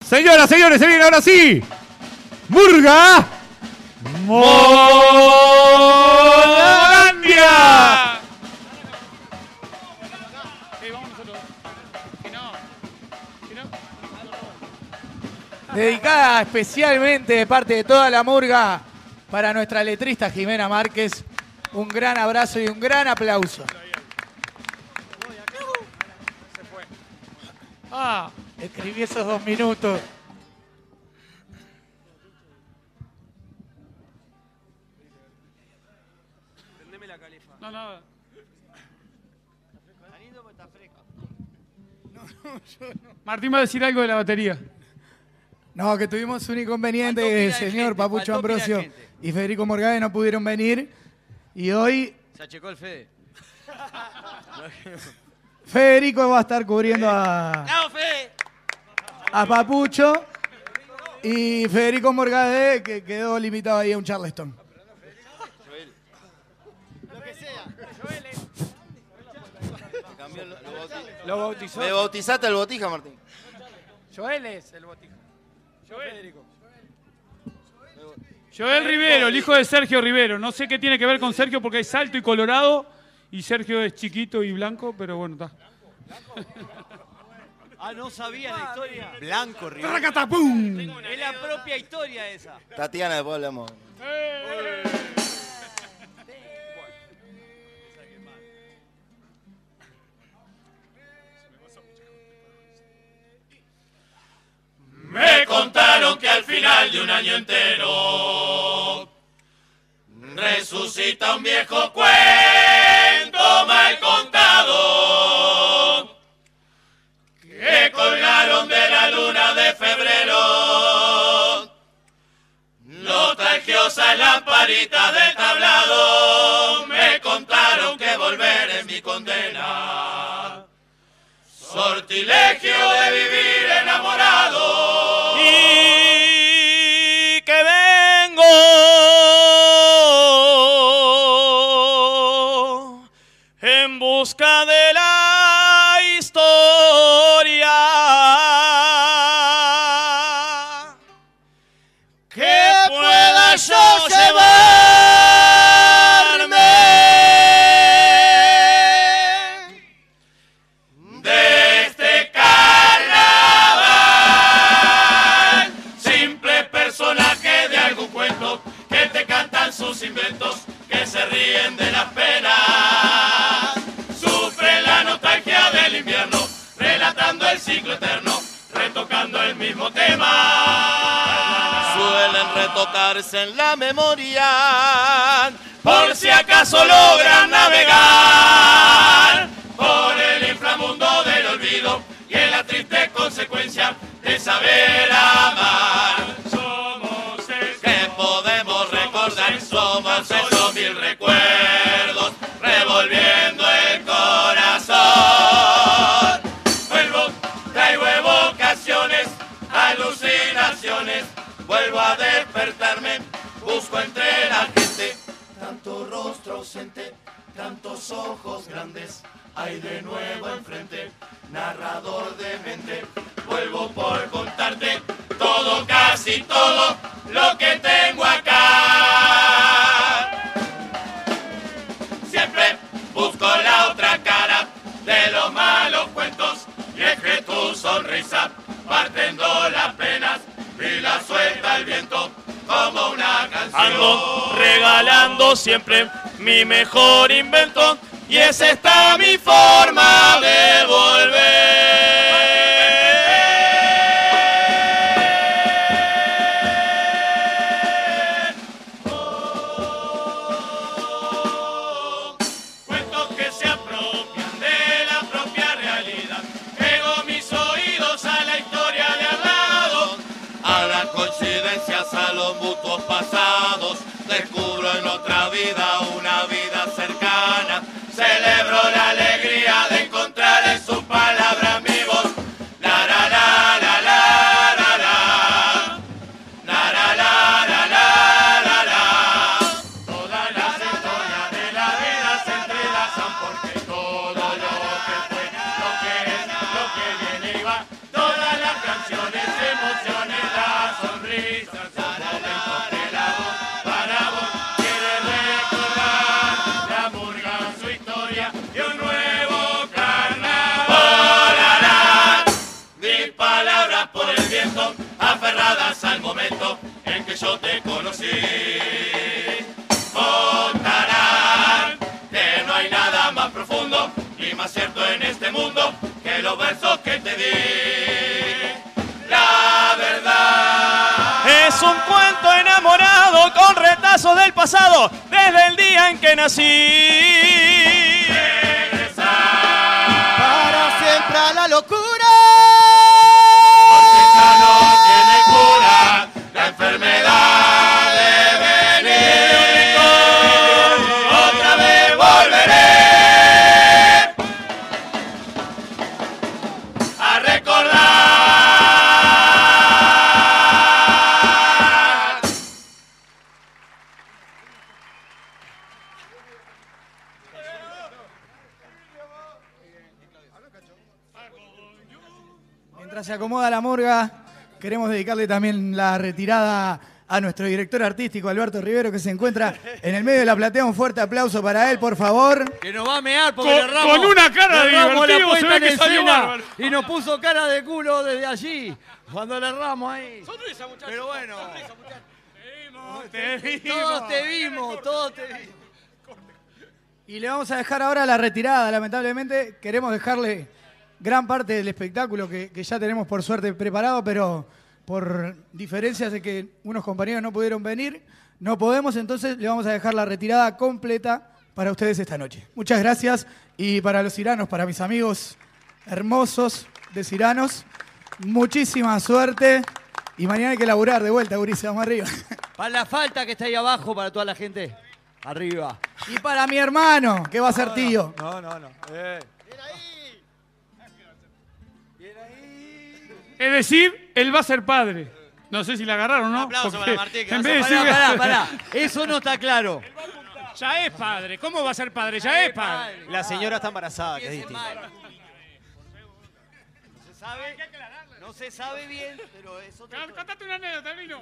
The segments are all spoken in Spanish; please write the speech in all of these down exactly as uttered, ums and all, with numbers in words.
Señoras, señores, se viene ahora sí. Murga. Molandia. Dedicada especialmente de parte de toda la murga para nuestra letrista Jimena Márquez. Un gran abrazo y un gran aplauso. Ah, escribí esos dos minutos. Prendeme la califa. No, no. Está fresco. No, no, yo no. Martín va a decir algo de la batería. No, que tuvimos un inconveniente, Faltó pila de señor gente, Papucho faltó pila de Ambrosio gente. y Federico Morgade no pudieron venir. Y hoy Se achecó el Fede. Federico va a estar cubriendo a, ¡No, Fede! a Papucho. Y Federico Morgade, que quedó limitado ahí a un Charleston. Lo que sea. Cambió lo, lo bauti- Lo bautizó. Me bautizaste el botija, Martín. Joel es el botija. Joel. Federico. Joel Rivero, el hijo de Sergio Rivero. No sé qué tiene que ver con Sergio porque es alto y colorado. Y Sergio es chiquito y blanco, pero bueno, está. Ah, no sabía la historia. Blanco, Rivero. ¡Racatapum! Es la propia historia esa. Tatiana, después hablamos. Me contaron que al final de un año entero resucita un viejo cuento mal contado que colgaron de la luna de febrero nostalgiosas lamparitas del tablado. Me contaron que volver es mi condena, sortilegio de vivir enamorado y que vengo en busca de la historia que pueda yo llevarme de este carnaval. Simple personaje de algún cuento que te cantan sus inventos, que se ríen de las penas, sufren la nostalgia del invierno, relatando el ciclo eterno, retocando el mismo tema. Suelen retocarse en la memoria, Por si acaso logran navegar por el inframundo del olvido y en la triste consecuencia de saber amar. Somos esos que podemos recordar. somos esos mil recuerdos revolviendo el corazón. Vuelvo, traigo evocaciones, alucinaciones, vuelvo a despertarme, busco entre la gente tanto rostro ausente, tantos ojos grandes, hay de nuevo enfrente, narrador de mente, vuelvo por contarte todo, casi todo lo que tengo acá. Siempre busco la otra cara de los malos cuentos, y es que tu sonrisa, partiendo las penas, y la suelta el viento como una canción. Ando regalando siempre mi mejor invento, y es esta mi forma de volver. Oh, cuentos que se apropian de la propia realidad. Pego mis oídos a la historia de al lado, A las coincidencias, a los mutuos pasados, descubro en otra vida una vida cercana. celebro la alegría de encontrar en sus palabras mi voz. La la la la la la la. La la la la la la la. Todas las historias de la vida se entrelazan porque todo lo que fue, lo que es, lo que viene y va, todas las canciones hemos hay más cierto en este mundo que los versos que te di. La verdad es un cuento enamorado con retazos del pasado desde el día en que nací. regresar Para siempre a la locura. porque ya no tiene cura la enfermedad de venir. Otra vez volveré a recordar. Mientras se acomoda la murga, queremos dedicarle también la retirada a nuestro director artístico, Alberto Rivero, que se encuentra en el medio de la platea. Un fuerte aplauso para él, por favor. Que nos va a mear porque Con- le erramos, con una cara le de erramos divertido, la puesta se ve en que salió escena bárbaro. y nos puso cara de culo desde allí cuando le erramos ahí. Pero bueno, Te vimos. todos te vimos, todos te vimos. Y le vamos a dejar ahora la retirada, lamentablemente. Queremos dejarle gran parte del espectáculo que, que ya tenemos por suerte preparado, pero por diferencias de que unos compañeros no pudieron venir, no podemos, entonces le vamos a dejar la retirada completa para ustedes esta noche. Muchas gracias, y para los ciranos, para mis amigos hermosos de Ciranos, muchísima suerte, y mañana hay que laburar de vuelta, Gurises, vamos arriba. Para la falta que está ahí abajo, para toda la gente, arriba. Y para mi hermano, que va a ser tío. No, no, no. Eh. Es decir, él va a ser padre. No sé si la agarraron o no. Un aplauso porque para Martín, que en va a vez de Pará, decir- pará, pará. Eso no está claro. Ya es padre. ¿Cómo va a ser padre? Ya es padre. La señora está embarazada, que es distinto. No se sabe, no se sabe bien, pero es otra Cá- cosa. Cantate una anécdota, Lino.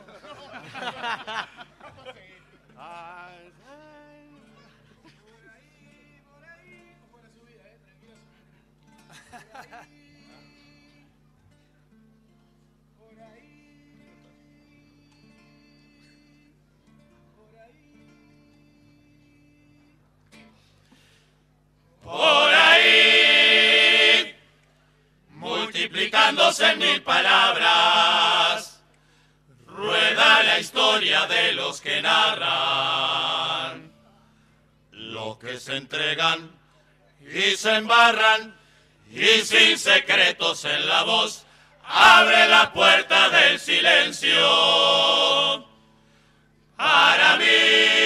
Por ahí, multiplicándose en mil palabras, rueda la historia de los que narran, los que se entregan y se embarran, y sin secretos en la voz, abre la puerta del silencio. Para mí,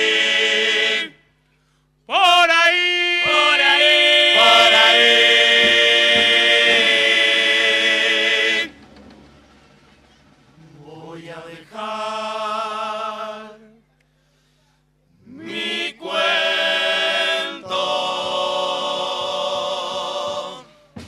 Por ahí. por ahí, por ahí. Voy a dejar mi cuento.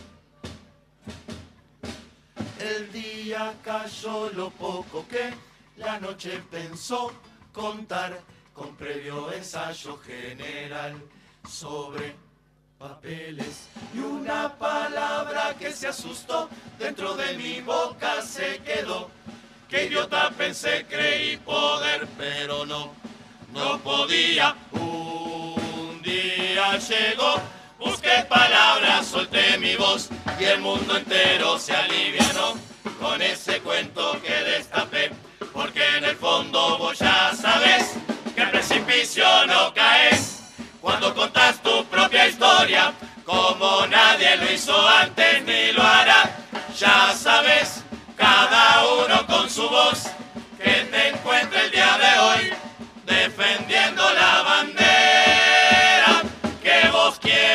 El día cayó lo poco que la noche pensó contar con previo ensayo general sobre papeles y una palabra que se asustó dentro de mi boca se quedó. Que idiota pensé, creí poder, pero no, no podía. Un día llegó, busqué palabras, solté mi voz y el mundo entero se alivianó con ese cuento que destapé. Porque en el fondo vos ya sabes que al precipicio no caes cuando contás tu propia historia, como nadie lo hizo antes ni lo hará. Ya sabes, cada uno con su voz, que te encuentre el día de hoy defendiendo la bandera que vos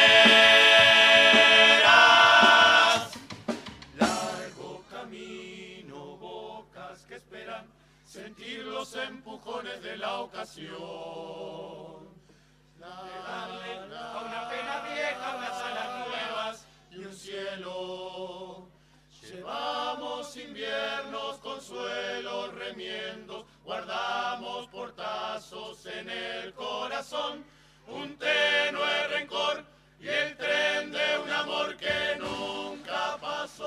quieras. Largo camino, bocas que esperan sentir los empujones de la ocasión. De darle a una pena vieja unas alas nuevas y un cielo. Llevamos inviernos, consuelos, remiendos, guardamos portazos en el corazón, un tenue rencor y el tren de un amor que nunca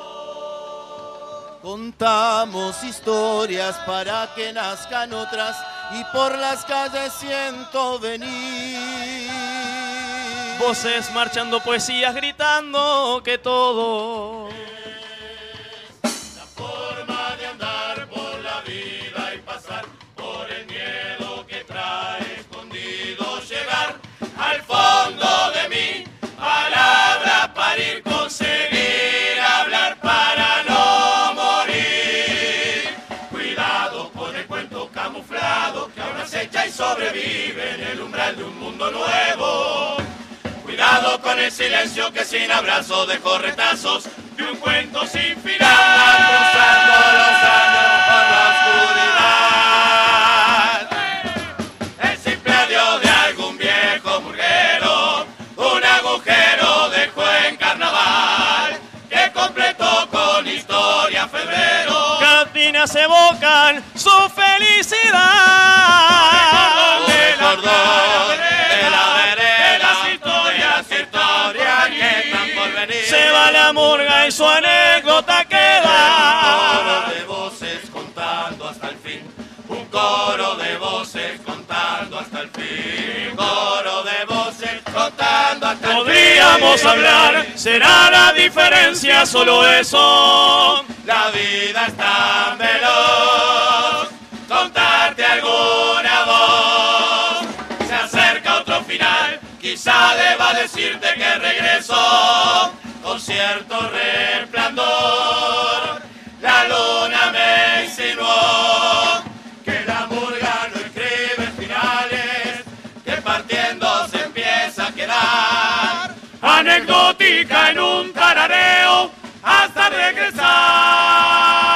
pasó. Contamos historias para que nazcan otras y por las calles siento venir. Voces marchando, poesías, gritos. gritando que todo. La forma de andar por la vida y pasar por el miedo que trae escondido, llegar al fondo de mí, palabras para ir, conseguir hablar para no morir. Cuidado con el cuento camuflado que ahora se echa y sobrevive en el umbral de un mundo nuevo. Cuidado con el silencio que sin abrazo dejó retazos de un cuento sin final. Cruzando los años por la oscuridad. El simple adiós de algún viejo murguero, un agujero dejó en carnaval que completó con historia febrero. Cantinas evocan su felicidad. Un cordón de la vereda, de las historias que están por venir. Se va la murga y su anécdota queda. Un coro de voces contando hasta el fin. Un coro de voces contando hasta el fin. Un coro de voces contando hasta el fin. Podríamos hablar, será la diferencia solo eso. La vida es tan veloz, contarte alguna voz. Se acerca otro final, quizá deba decirte que regreso con cierto resplandor. La luna me insinuó que la murga no escribe finales, que partiendo se empieza a quedar anecdótica en un tarareo hasta regresar.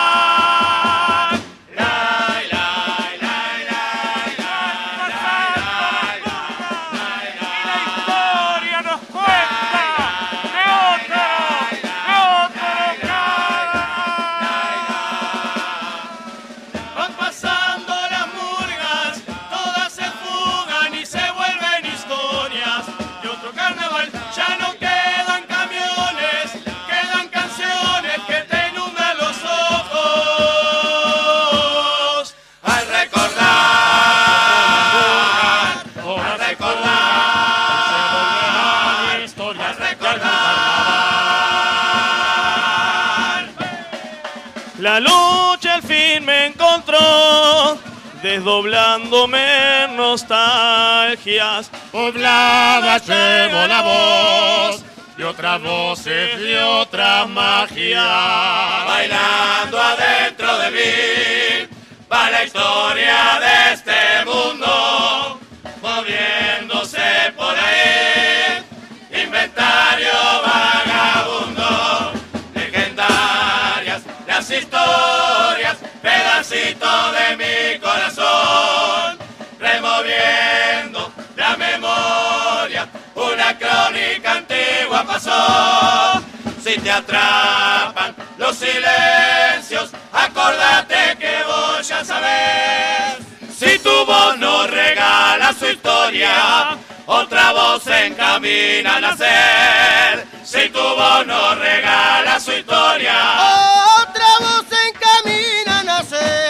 La lucha al fin me encontró, desdoblándome en nostalgias. Pobladas llevo la voz de otras voces, de otras magias. Bailando adentro de mí va la historia de este mundo, moviéndose por ahí, inventario vagabundo. Legendarias las historias, pedacito de mi corazón, removiendo la memoria, una crónica antigua pasó. Si te atrapan los silencios, acordate que vos ya sabés. Si tu voz nos regala su historia, otra voz se encamina a nacer. Si tu voz nos regala su historia, otra voz se encamina a nacer.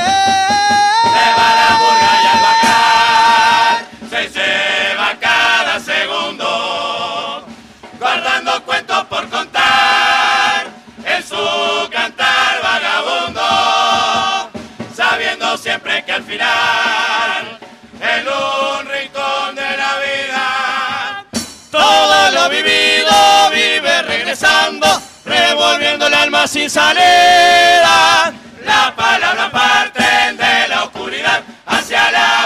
Se va la murga y al bajar se lleva cada segundo, guardando cuentos por contar en su cantar vagabundo, sabiendo siempre que al final en un rincón de la vida todo lo vivido vive regresando, revolviendo el alma sin salida. La palabra parte de la oscuridad hacia la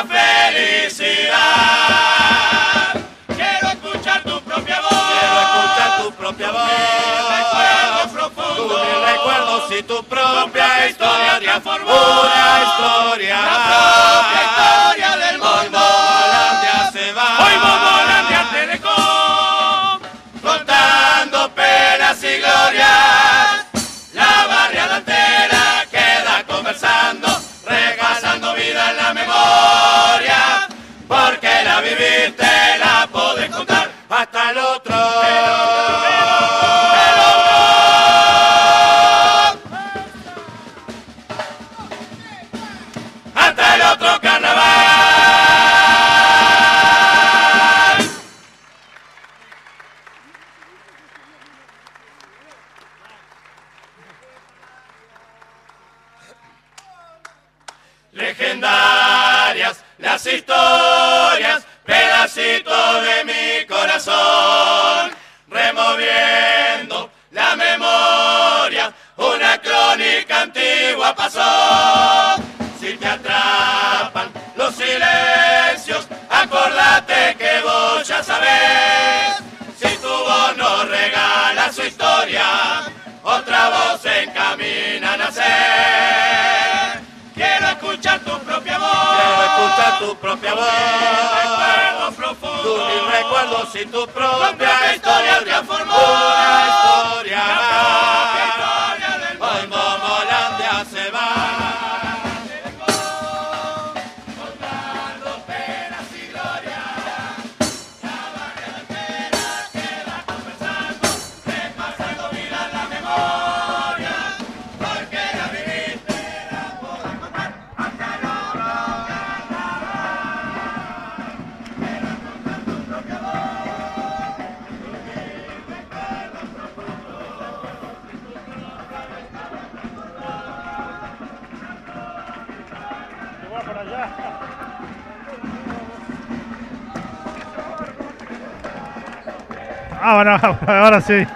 felicidad. Quiero escuchar tu propia voz, quiero escuchar tu propia voz. Recuerdos profundos, tus recuerdos y tu propia historia formó una historia, la propia historia del mundo. Momolandia se va, hoy Momolandia te dejó, contando penas y glorias. La barriada entera queda conversando, repasando vida en la memoria, porque la viviste, la podés contar hasta el otro. Hasta el otro carnaval. legendarias las historias, pedacitos de mi corazón, removiendo la memoria, una crónica antigua pasó. Si te atrapan los silencios, acordate que vos ya sabés. Si tu voz nos regala su historia, otra voz se encamina a nacer. Quiero escuchar tu propia voz. Quiero escuchar tu propia voz. Recuerdos profundos. Tus mil recuerdos y tu propia, Tu propia historia transformó. Una historia La más. propia historia del mundo. Hoy Momolandia se va. Contando penas y glorias. La barra entera queda conversando, repasando vida en la memoria. Porque la viviste, la podés contar hasta el otro carnaval. Quiero escuchar tu propia voz. Tu mil recuerdos profundos. Ahora, ahora sí.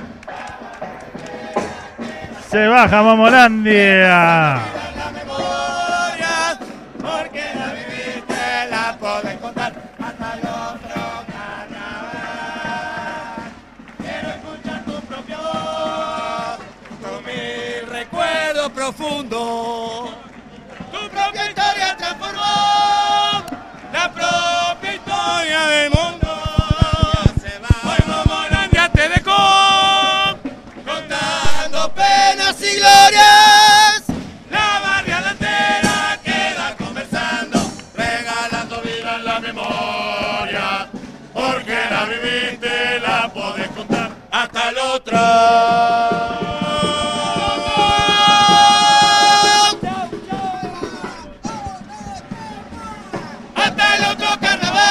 Se baja Momolandia. La memoria, porque la viviste, la podés contar hasta el otro carnaval. Quiero escuchar tu propia voz, con mi recuerdo profundo. Tu propia historia transformó la propia historia del mundo. Hoy Momolandia te dejó contando penas y glorias. La barriada entera queda conversando, regalando vida en la memoria. Porque la viviste, la podés contar hasta el otro. Hasta el otro carnaval.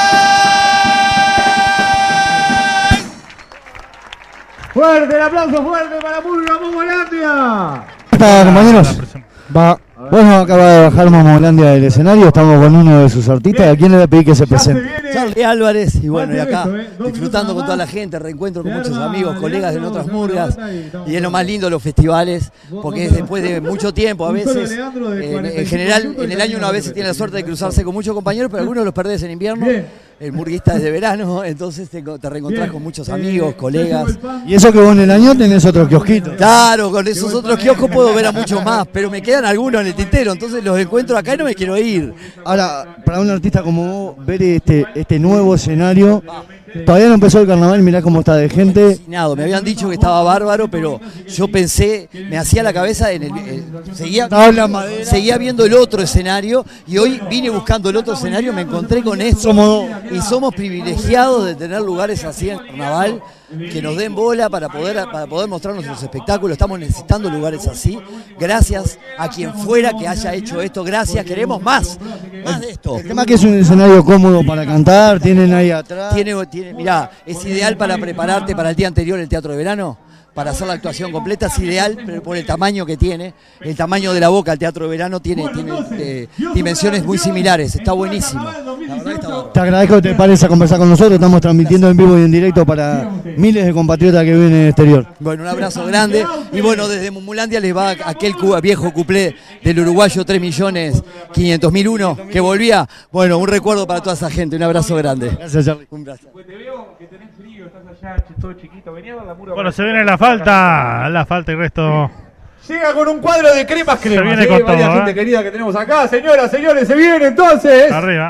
Fuerte el aplauso, fuerte para Murga Momolandia. Está, compañeros. Va. Bueno, acaba de bajar Momolandia del escenario. Estamos con uno de sus artistas. ¿A quién le voy a pedir que se presente? Charlie Álvarez, y bueno, y acá disfrutando con toda la gente, reencuentro con muchos amigos, colegas de otras murgas, y es lo más lindo los festivales, porque es después de mucho tiempo, a veces, en, en general, en el año uno a veces tiene la suerte de cruzarse con muchos compañeros, pero algunos los perdés en invierno, el murguista es de verano, entonces te, te reencontrás con muchos amigos, colegas. Y eso que vos en el año tenés otro kiosquito. Claro, con esos otros kioscos puedo ver a muchos más, pero me quedan algunos en el tintero, entonces los encuentro acá y no me quiero ir. Ahora, para un artista como vos, ver este, este nuevo escenario, todavía no empezó el carnaval, mirá cómo está de gente. Me habían dicho que estaba bárbaro, pero yo pensé, me hacía la cabeza en el, el seguía, seguía viendo el otro escenario y hoy vine buscando el otro escenario, me encontré con esto y somos privilegiados de tener lugares así en carnaval, que nos den bola para poder, para poder mostrar nuestros espectáculos. Estamos necesitando lugares así. Gracias a quien fuera que haya hecho esto, gracias, queremos más, más de esto. El tema que es un escenario cómodo para cantar, tienen ahí atrás. Tiene, tiene, mirá, es ideal para prepararte para el día anterior el teatro de verano, para hacer la actuación completa, es ideal, pero por el tamaño que tiene, el tamaño de la boca, el teatro de verano tiene, tiene eh, dimensiones muy similares, está buenísimo. La verdad que está bueno. Te agradezco que te pares a conversar con nosotros, estamos transmitiendo en vivo y en directo para miles de compatriotas que viven en el exterior. Bueno, un abrazo grande y bueno, desde Momolandia les va aquel viejo cuplé del uruguayo tres millones quinientos mil uno que volvía. Bueno, un recuerdo para toda esa gente, un abrazo grande. Gracias, Charlie. Un abrazo. Pues te veo que tenés frío, estás allá, todo chiquito. Venía a ver la murga. Bueno, se viene la falta, la falta y resto. Llega con un cuadro de cremas cremas. Se viene ¿eh? con Varias todo, gente ¿eh? querida que tenemos acá. Señoras, señores, se viene entonces. Arriba.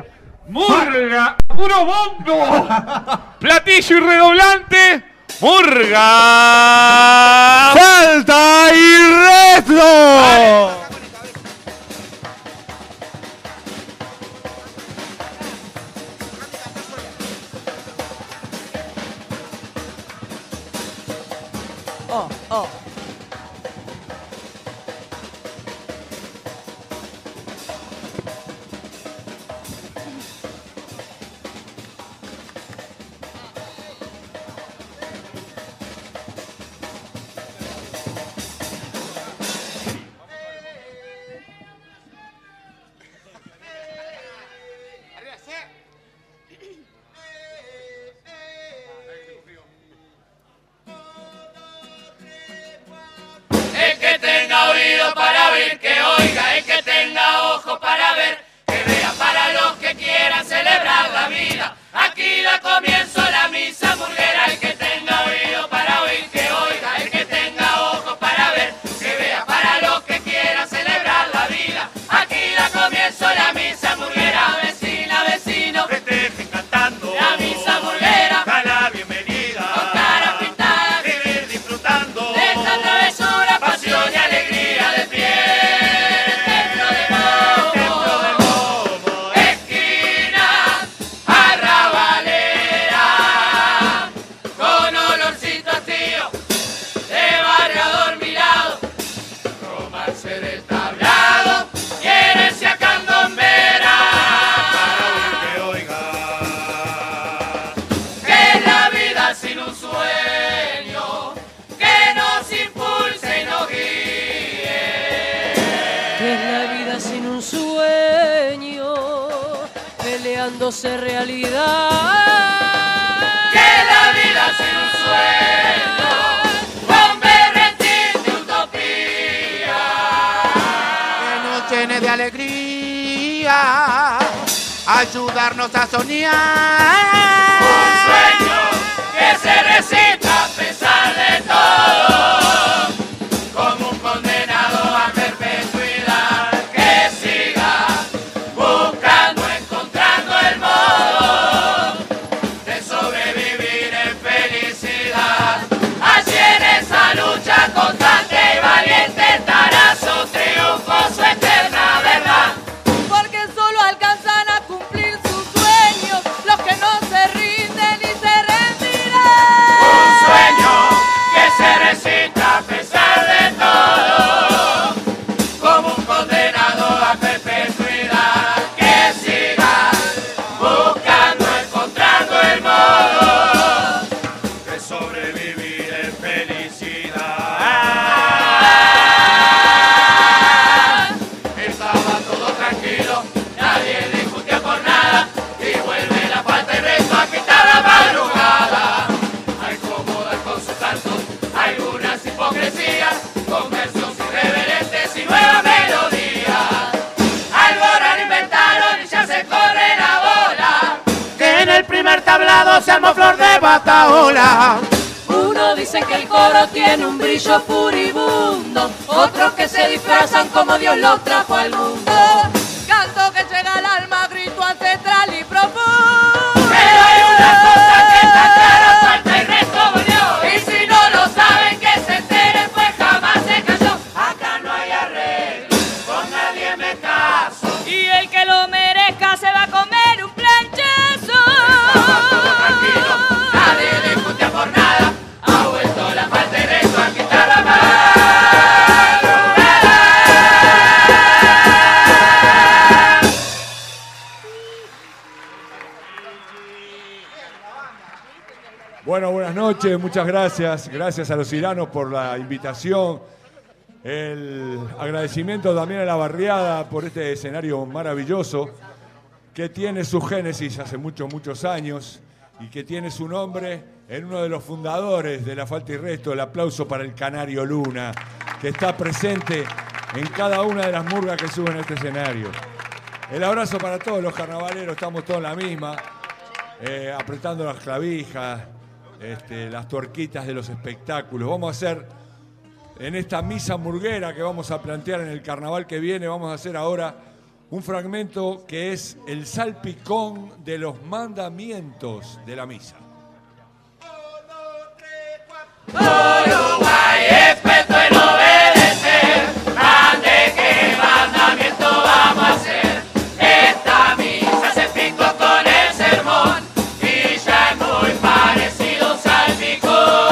¡Murga! ¡Puro bombo! ¡Platillo y redoblante! ¡Murga! ¡Falta y resto! Oh, oh. haciéndose realidad. Que la vida sin un sueño convertir de utopía. Que nos llene de alegría, ayudarnos a soñar. Un sueño que se recita a pesar de todo, como un condenado a perpetuidad, que siga buscando, encontrando el modo de sobrevivir en felicidad. Allí en esa lucha constante y valiente estará su triunfo, su eterna verdad. Porque solo alcanzan a cumplir sus sueños los que no se rinden y se rendirán. Un sueño que se recita a pesar de todo, como un condenado a perpetuidad, que siga buscando, encontrando el modo de sobrevivir en felicidad. Estaba todo tranquilo, nadie discutía por nada, y vuelve la falta y resto a quitar la madrugada. Hay cómodas con sus cantos, algunas hipocresías, con versos irreverentes y nuevas melodías. Alborán inventaron y ya se corre la bola, Que en el primer tablado se armó flor de bataola. Uno dice que el coro tiene un brillo furibundo, otros que se disfrazan como Dios los trajo al mundo. Canto que llega al alma, grito ancestral y profundo. pero hay una cosa que está clara, falta y resto volvió. Y si no lo saben que se enteren, pues jamás se cayó. Acá no hay arreglo, con nadie me caso. Y el que lo merezca se va a comer un planchazo. Todo tranquilo, nadie discute por nada. Ha vuelto la falta y resto a quitar la madrugada. Bueno, buenas noches, muchas gracias. Gracias a los iranos por la invitación. El agradecimiento también a la barriada por este escenario maravilloso que tiene su génesis hace muchos, muchos años y que tiene su nombre en uno de los fundadores de La Falta y Resto. El aplauso para el Canario Luna, que está presente en cada una de las murgas que suben a este escenario. El abrazo para todos los carnavaleros, estamos todos en la misma, eh, apretando las clavijas, este, las tuerquitas de los espectáculos. Vamos a hacer, en esta misa murguera que vamos a plantear en el carnaval que viene, vamos a hacer ahora un fragmento que es el salpicón de los mandamientos de la misa. Uruguay, experto en obedecer, mande qué mandamiento vamos a hacer. Esta misa se picó con el sermón y ya es muy parecido a un salpicón.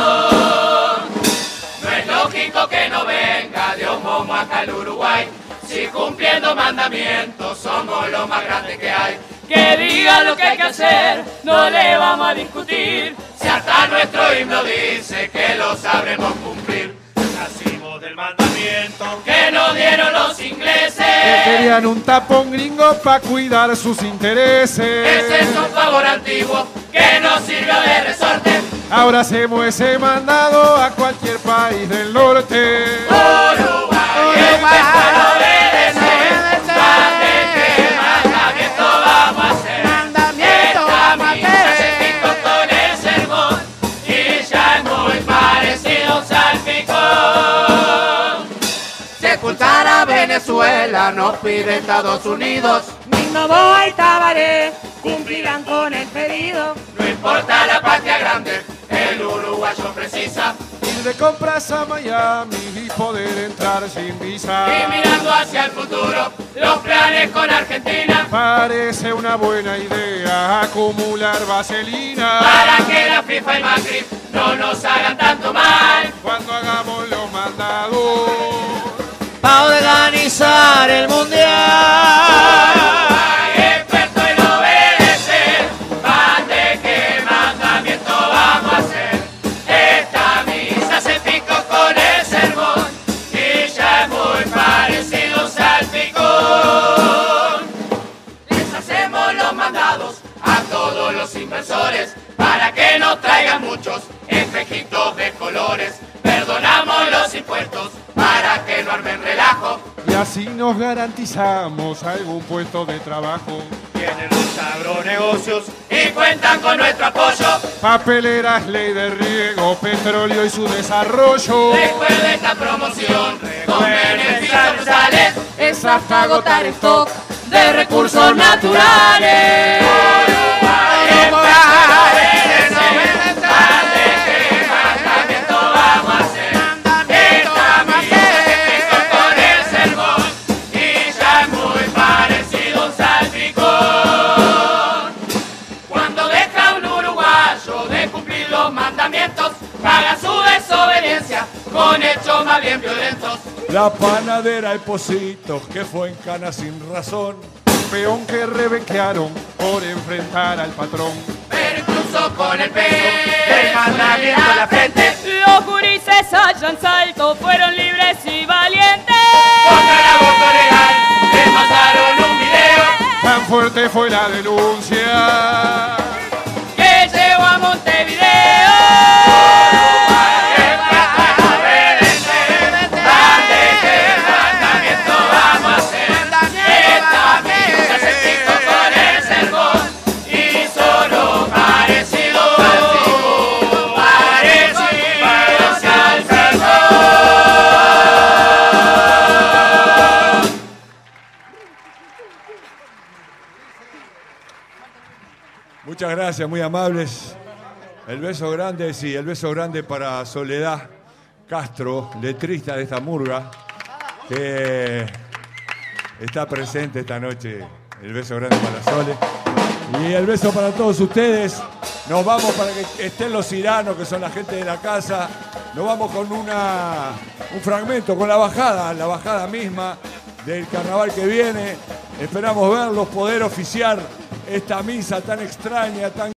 No es lógico que no venga de un bombo acá al Uruguay, si cumpliendo mandamientos somos los más grandes que hay. Que diga lo que hay que hacer, no le vamos a discutir. Si hasta nuestro himno dice que lo sabremos cumplir. Nacimos del mandamiento que nos dieron los ingleses. Que querían un tapón gringo para cuidar sus intereses. Ese es un favor antiguo que nos sirvió de resorte. Ahora hacemos ese mandado a cualquier país del norte. Uruguay, experto en obedecer, mande qué mandamiento vamos a hacer. Esta misa se picó con el sermón y ya es muy parecido a un salpicón. Sepultar a Venezuela nos pide Estados Unidos. Novoa y Tabaré cumplirán con el pedido. No importa la patria grande, el uruguayo precisa Ir de compras a Miami y poder entrar sin visa. y mirando hacia el futuro, los planes con Argentina. Parece una buena idea acumular vaselina Para que la FIFA y Macri no nos hagan tanto mal. cuando hagamos los mandados para organizar el mundial. Experto en obedecer, mande qué mandamiento vamos a hacer. Esta misa se picó con el sermón y ya es muy parecido a un salpicón. Les hacemos los mandados nos garantizamos algún puesto de trabajo. Tienen los agronegocios y cuentan con nuestro apoyo. Papeleras, ley de riego, petróleo y su desarrollo. Después de esta promoción, con beneficios brutales, es hasta agotar stock de recursos naturales. Uruguay, Uruguay, vamos a hacer. Estamos con el sermón y ya es muy parecido a un salpicón. Cuando deja un uruguayo de cumplir los mandamientos, paga su desobediencia con hechos más bien violentos. La panadera y Positos que fue en cana sin razón. Peón que rebequearon por enfrentar al patrón. Pero incluso con el peso del mandamiento en la frente, los gurises allá en Salto fueron libres y valientes. Contra el aborto legal les mandaron un video. Tan fuerte fue la denuncia que llegó a Montevideo. Muchas gracias, muy amables. El beso grande, sí, el beso grande para Soledad Castro, letrista de esta murga, que está presente esta noche. El beso grande para Sole. Y el beso para todos ustedes. Nos vamos para que estén los iranos, que son la gente de la casa. Nos vamos con una, un fragmento, con la bajada, la bajada misma del carnaval que viene. Esperamos verlos, poder oficiar esta misa tan extraña, tan